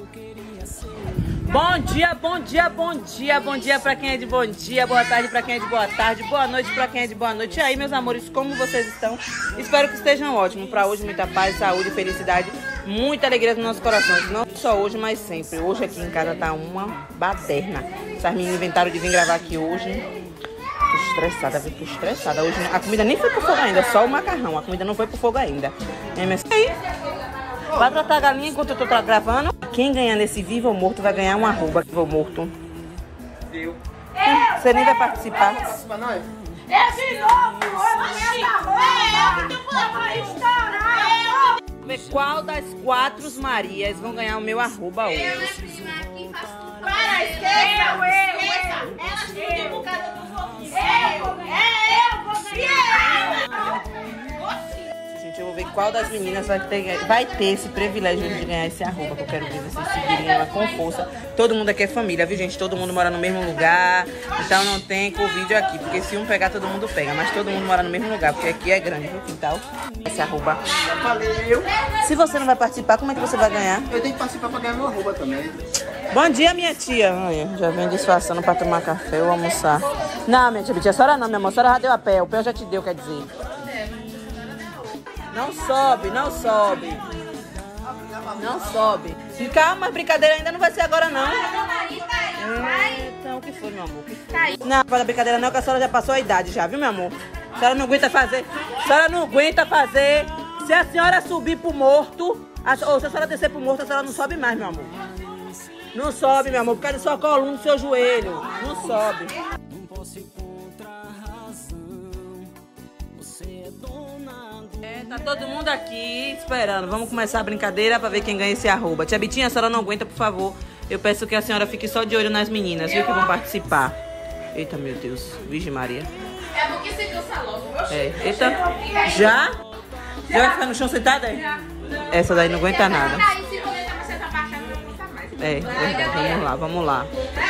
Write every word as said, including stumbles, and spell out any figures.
Bom dia, bom dia, bom dia, bom dia pra quem é de bom dia, boa tarde pra quem é de boa tarde, boa noite pra quem é de boa noite. E aí, meus amores, como vocês estão? Espero que estejam ótimos. Pra hoje, muita paz, saúde, felicidade, muita alegria nos nossos corações. Não só hoje, mas sempre. Hoje aqui em casa tá uma baderna. Essas meninas inventaram de vir gravar aqui hoje. Tô estressada, viu? Tô estressada. Hoje a comida nem foi pro fogo ainda, só o macarrão. A comida não foi pro fogo ainda. E aí, vai tratar a galinha enquanto eu tô gravando. Quem ganhar nesse vivo ou morto vai ganhar um arroba vivo ou morto. Eu. Você nem vai participar. Eu de novo! Ver qual das quatro Marias vão ganhar o meu arroba hoje. Para, esqueça! Eu, eu, eu! Ela estudou por causa dos outros. Eu! É, eu vou ganhar! Gente, eu vou ver qual das meninas vai ter, vai ter esse privilégio de ganhar esse arroba, que eu quero ver vocês seguirem ela com força. Todo mundo aqui é família, viu, gente? Todo mundo mora no mesmo lugar, então não tem Covid aqui, porque se um pegar, todo mundo pega, mas todo mundo mora no mesmo lugar, porque aqui é grande, viu, quintal? Esse arroba. Valeu. Se você não vai participar, como é que você vai ganhar? Eu tenho que participar pra ganhar meu arroba também. Bom dia, minha tia. Ai, já vem disfarçando pra tomar café ou almoçar. Não, minha tia, tia, a senhora não, minha amor. A senhora já deu a pé. O pé já te deu, quer dizer. Não sobe, não sobe. Não sobe. Calma, a brincadeira ainda não vai ser agora, não. Então, o que foi, meu amor? Não, para a brincadeira não, que a senhora já passou a idade já, viu, meu amor? A senhora não aguenta fazer. A senhora não aguenta fazer. Se a senhora subir pro morto, a, ou se a senhora descer pro morto, a senhora não sobe mais, meu amor. Não sobe, meu amor, por causa da sua coluna, do seu joelho. Não sobe. É, tá todo mundo aqui esperando. Vamos começar a brincadeira pra ver quem ganha esse arroba. Tia Bitinha, a senhora não aguenta, por favor. Eu peço que a senhora fique só de olho nas meninas, viu, que vão participar. Eita, meu Deus. Virgem Maria. É porque você cansa logo, meu É. Eita. Já? Já vai ficar no chão sentada aí? Essa daí não aguenta nada. É, verdade. Vamos lá, vamos lá.